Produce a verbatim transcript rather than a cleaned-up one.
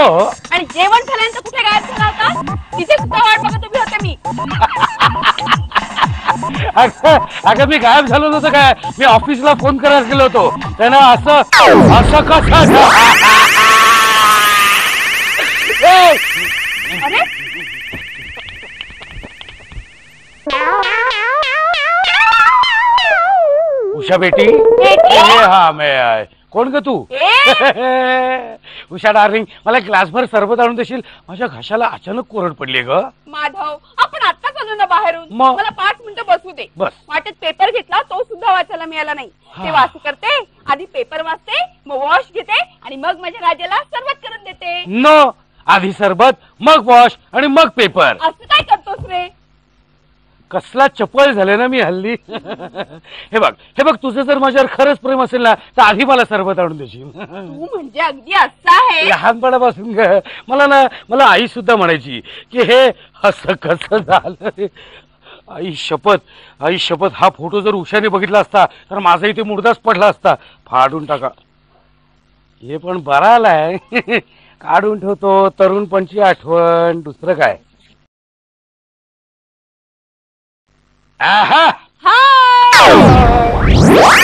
हो. आणि जेवण झाल्यानंतर कुठे गायब झाला होता? तिथे सुद्धा वाट बघत उभी होते मी. अगं मी गायब झालो नव्हतं काय, मी ऑफिसला फोन करायला गेलो होतो. त्यानं असं असं कसं अरे उषा बेटी. बेटी? हा मैं कोण ग तू? उषा डार्लिंग, मला ग्लासभर सरबत आणून देशील? माझ्या घशाला अचानक कोरड पडली ग. माधव, आपण आत्ताच आलो ना बाहेरून. मग? मला पाच मिनिटं बसू दे. बस. वाटेत पेपर घेतला, तो सुद्धा वाचायला मिळाला नाही. ते वाच करते, आधी पेपर वाचते, मग वॉश घेते आणि मग माझ्या राजाला सरबत करून देते. नो, आधी सरबत, मग वॉश आणि मग पेपर. असं काय करतोस रे? कसला चपळ झाले ना मी हल्ली. हे बघ हे बघ, तुझं जर माझ्यावर खरंच प्रेम असेल ना, तर आधी मला सरबत आणून देशील. तू म्हणजे अगदी असा आहे. लहानपणापासून ग मला ना, मला आई सुद्धा म्हणायची की हे असं कसं झालं. आई शपथ, आई शपथ, हा फोटो जर उषाने बघितला असता तर माझा इथे मुर्दाच पडला असता. फाडून टाका. हे पण बरा आलाय. काढून ठेवतो तरुणपणची आठवण, दुसरं काय. आहा. हाय.